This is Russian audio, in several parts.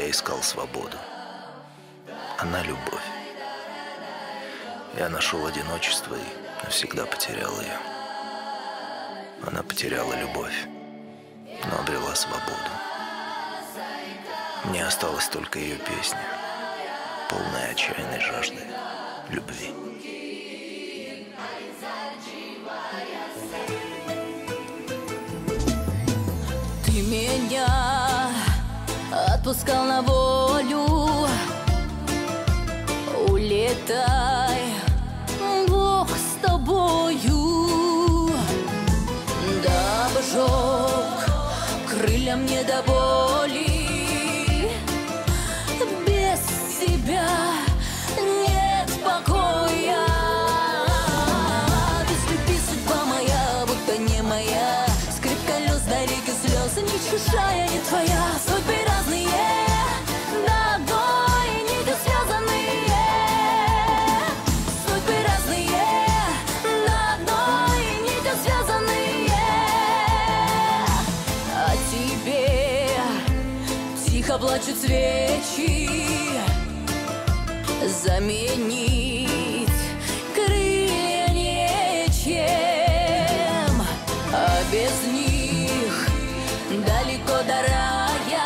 я искал свободу. Она любовь. Я нашел одиночество и навсегда потерял ее. Она потеряла любовь, но обрела свободу. Мне осталась только ее песня, полная отчаянной жажды любви. Ты меня отпускал на волю, улетай, Бог с тобою. Да обжег крылья мне до боли, без тебя нет покоя. Без любви судьба моя, будто не моя, скрип колес до реки слез, не чужая, не твоя. Судьбы разные, на одной нити связанные. Судьбы разные, на одной нити связанные. О тебе тихо плачут свечи, заменить крылья нечем, а без них далеко до рая.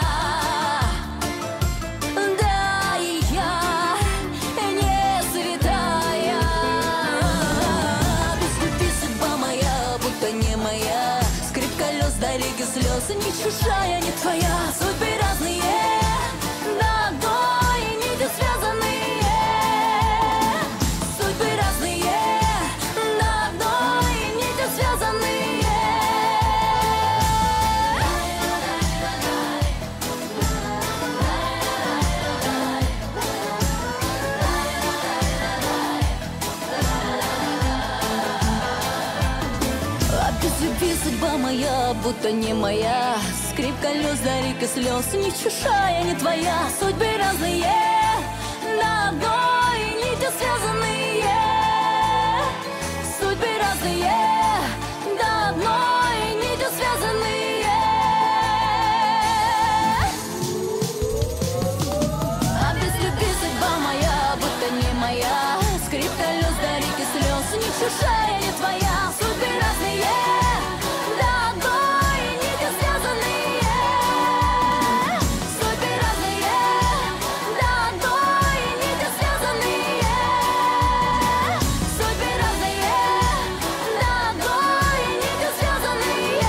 Да, и я не святая. Без любви судьба моя, будто не моя, скрип колес до реки слез, не чужая, не твоя. Судьбы разные, на одной нити связанные. Судьбы разные, на одной нити связанные. А без любви судьба моя, будто не моя, скрип колес до реки слез, не чужая, не твоя. Судьбы разные, на одной нити связанные. Судьбы разные, на одной нити связанные. А без любви судьба моя, будто не моя, скрип колес до реки слез, не чужая, не твоя. Судьбы разные, на одной нити связанные. Судьбы разные, на одной нити связанные. Судьбы разные, на одной нити связанные.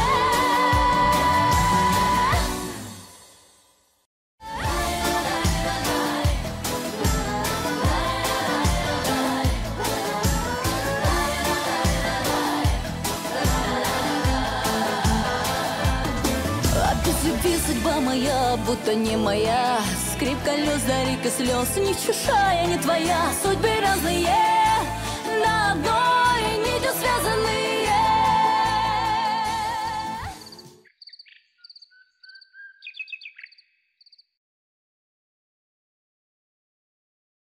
А без любви судьба моя, будто не моя, скрип колес до реки слез, не чужая, не твоя. Судьбы разные, на одной